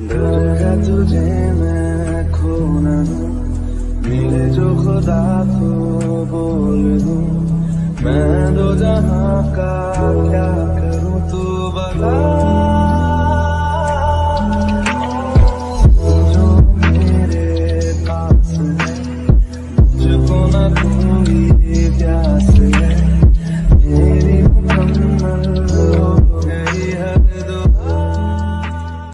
डर है तुझे मैं खो न दूं, मिले जो खुदा तो बोल दूं, मैं दो जहां का क्या